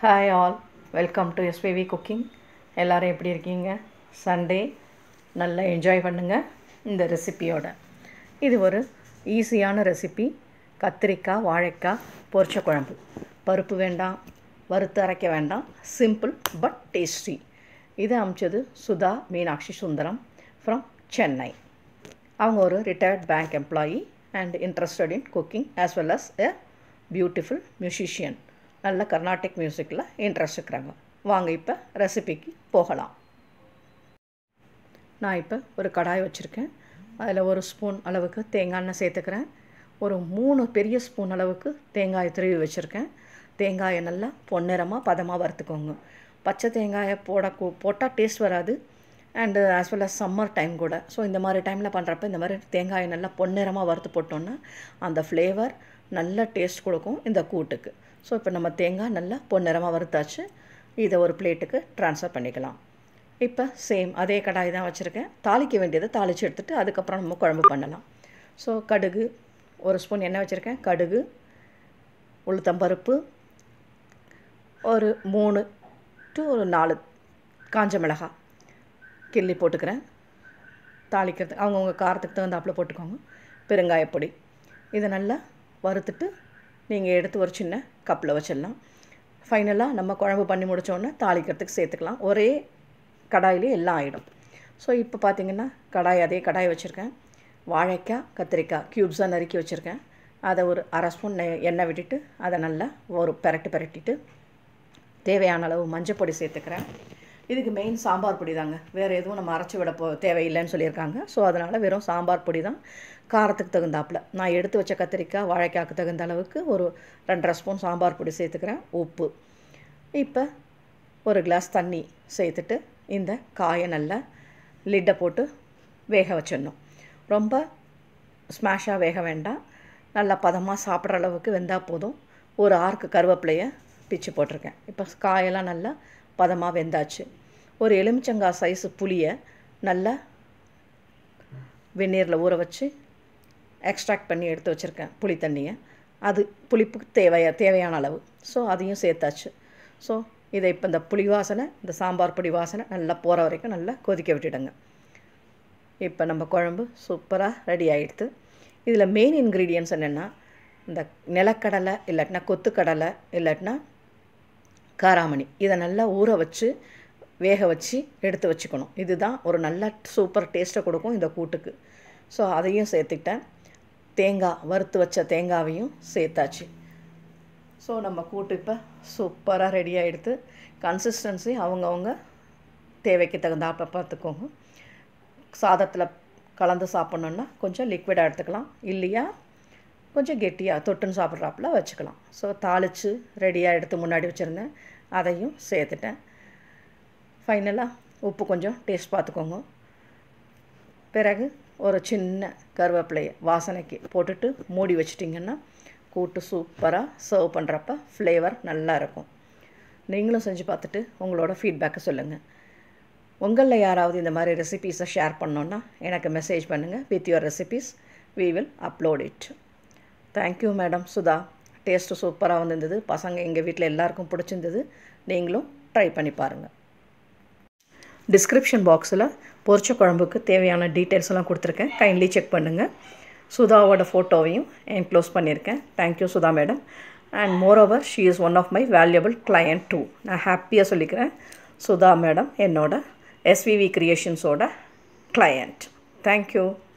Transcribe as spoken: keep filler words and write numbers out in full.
Hi all, welcome to SPV cooking. எல்லோரும் எப்படி இருக்கீங்க? சண்டே நல்லா என்ஜாய் பண்ணுங்கள் இந்த ரெசிப்பியோட. இது ஒரு ஈஸியான ரெசிபி. கத்திரிக்காய் வாழைக்காய் பொரிச்ச குழம்பு. பருப்பு வேண்டாம், வறுத்து அரைக்க வேண்டாம், சிம்பிள் பட் டேஸ்டி. இதை அமைச்சது சுதா மீனாட்சி சுந்தரம் ஃப்ரம் சென்னை. அவங்க ஒரு retired bank employee and interested in cooking as well as a beautiful musician. நல்ல கர்நாடிக் மியூசிக்கில் இன்ட்ரெஸ்ட் இருக்கிறாங்க. வாங்க இப்போ ரெசிபிக்கு போகலாம். நான் இப்போ ஒரு கடாய் வச்சுருக்கேன். அதில் ஒரு ஸ்பூன் அளவுக்கு தேங்காய் எண்ணெய் சேர்த்துக்கிறேன். ஒரு மூணு பெரிய ஸ்பூன் அளவுக்கு தேங்காய் துருவி வச்சுருக்கேன். தேங்காயை நல்லா பொன்னிறமாக பதமாக வறுத்துக்கோங்க. பச்சை தேங்காயை போட போட்டால் டேஸ்ட் வராது and as well as summer time கூட. ஸோ இந்த மாதிரி டைமில் பண்ணுறப்ப இந்த மாதிரி தேங்காயை நல்லா பொன்னிறமாக வறுத்து போட்டோன்னா அந்த ஃப்ளேவர் நல்ல டேஸ்ட் கொடுக்கும் இந்த கூட்டுக்கு. ஸோ இப்போ நம்ம தேங்காய் நல்லா பொன்னிறமாக வறுத்தாச்சு. இதை ஒரு பிளேட்டுக்கு ட்ரான்ஸ்ஃபர் பண்ணிக்கலாம். இப்போ சேம் அதே கடாய் தான் வச்சுருக்கேன். தாளிக்க வேண்டியதை தாளித்து எடுத்துகிட்டு அதுக்கப்புறம் நம்ம குழம்பு பண்ணலாம். ஸோ கடுகு ஒரு ஸ்பூன் எண்ணெய் வச்சுருக்கேன். கடுகு, உளுத்தம்பருப்பு, ஒரு மூணு டு ஒரு நாலு காஞ்ச மிளகாய் கிள்ளி போட்டுக்கிறேன். தாளிக்கிறதுக்கு அவங்கவுங்க காரத்துக்கு தகுந்தாப்பில் போட்டுக்கோங்க. பெருங்காயப்பொடி. இதை நல்லா வறுத்துட்டு நீங்கள் எடுத்து ஒரு சின்ன கப்பில் வச்சிடலாம். ஃபைனலாக நம்ம குழம்பு பண்ணி முடித்தோடனே தாளிக்கிறதுக்கு சேர்த்துக்கலாம். ஒரே கடாயிலே எல்லாம் ஆகிடும். ஸோ இப்போ பார்த்திங்கன்னா கடாய் அதே கடாய் வச்சுருக்கேன். வாழைக்காய் கத்திரிக்காய் க்யூப்ஸாக நறுக்கி வச்சுருக்கேன். அதை ஒரு அரை ஸ்பூன் எண்ணெய் விட்டுட்டு அதை நல்லா ஒரு பெரட்டு பெரட்டிட்டு தேவையான அளவு மஞ்சள் பொடி சேர்த்துக்கிறேன். இதுக்கு மெயின் சாம்பார் பொடி தாங்க, வேறு எதுவும் நம்ம அரைச்சி விட போ தேவையில்லைன்னு சொல்லியிருக்காங்க. ஸோ அதனால் வெறும் சாம்பார் பொடி தான். காரத்துக்கு தகுந்தாப்பில் நான் எடுத்து வச்ச கத்திரிக்காய் வாழைக்காய்க்கு தகுந்த அளவுக்கு ஒரு ரெண்டரை ஸ்பூன் சாம்பார் பொடி சேர்த்துக்கிறேன். உப்பு. இப்போ ஒரு கிளாஸ் தண்ணி சேர்த்துட்டு இந்த காயை நல்லா லிட்டை போட்டு வேக வச்சிடணும். ரொம்ப ஸ்மாஷாக வேக வேண்டாம், நல்லா பதமாக சாப்பிட்ற அளவுக்கு வெந்தால் போதும். ஒரு ஆர்க்கு கருவேப்பிலையை பிச்சு போட்டிருக்கேன். இப்போ காயெல்லாம் நல்லா பதமாக வெந்தாச்சு. ஒரு எலுமிச்சங்காய் சைஸு புளியை நல்லா வெந்நீரில் ஊற வச்சு எக்ஸ்ட்ராக்ட் பண்ணி எடுத்து வச்சுருக்கேன் புளி தண்ணியை. அது புளிப்புக்கு தேவையா தேவையான அளவு. ஸோ அதையும் சேர்த்தாச்சு. ஸோ இதை இப்போ இந்த புளி வாசனை இந்த சாம்பார் பொடி வாசனை நல்லா போகிற வரைக்கும் நல்லா கொதிக்க விட்டுடுங்க. இப்போ நம்ம குழம்பு சூப்பராக ரெடி ஆகிடுது. இதில் மெயின் இன்க்ரீடியன்ட்ஸ் என்னென்னா இந்த நிலக்கடலை இல்லாட்டினா கொத்துக்கடலை இல்லாட்டினா காராமணி. இதை நல்லா ஊற வச்சு வேக வச்சு எடுத்து வச்சுக்கணும். இதுதான் ஒரு நல்ல சூப்பர் டேஸ்ட்டை கொடுக்கும் இந்த கூட்டுக்கு. ஸோ அதையும் சேர்த்துக்கிட்டேன். தேங்காய் வறுத்து வச்ச தேங்காவையும் சேர்த்தாச்சு. ஸோ நம்ம கூட்டு இப்போ சூப்பராக ரெடி ஆகிடுது. கன்சிஸ்டன்சி அவங்கவுங்க தேவைக்கு தகுந்தாப்ப பார்த்துக்கோங்க. சாதத்தில் கலந்து சாப்பிட்ணுன்னா கொஞ்சம் லிக்விடாக எடுத்துக்கலாம், இல்லையா கொஞ்சம் கெட்டியாக தொட்டுன்னு சாப்பிட்றாப்புல வச்சுக்கலாம். ஸோ தாளித்து ரெடியாக எடுத்து முன்னாடி வச்சுருந்தேன், அதையும் சேர்த்துட்டேன். ஃபைனலாக உப்பு கொஞ்சம் டேஸ்ட் பார்த்துக்கோங்க. பிறகு ஒரு சின்ன கருவேப்பிலையை வாசனைக்கு போட்டுட்டு மூடி வச்சிட்டிங்கன்னா கூட்டு சூப்பராக சர்வ் பண்ணுறப்ப ஃப்ளேவர் நல்லா இருக்கும். நீங்களும் செஞ்சு பார்த்துட்டு உங்களோட ஃபீட்பேக்கை சொல்லுங்கள். உங்களில் யாராவது இந்த மாதிரி ரெசிபீஸை ஷேர் பண்ணோன்னா எனக்கு மெசேஜ் பண்ணுங்கள். With your recipes we will upload it. Thank you madam Sudha. Taste சூப்பராக வந்திருந்தது. பசங்க எங்கள் வீட்டில் எல்லாருக்கும் பிடிச்சிருந்தது. நீங்களும் ட்ரை பண்ணி பாருங்கள். டிஸ்கிரிப்ஷன் பாக்ஸில் பொரிச்ச குழம்புக்கு தேவையான டீட்டெயில்ஸ் எல்லாம் கொடுத்துருக்கேன். கைண்ட்லி செக் பண்ணுங்கள். சுதாவோட ஃபோட்டோவையும் என்க்ளோஸ் பண்ணியிருக்கேன். Thank you Sudha madam. And moreover she is one of my valuable client too. நான் ஹாப்பியாக சொல்லிக்கிறேன். சுதா மேடம் என்னோட எஸ்விவி கிரியேஷன்ஸோட கிளையண்ட். தேங்க்யூ.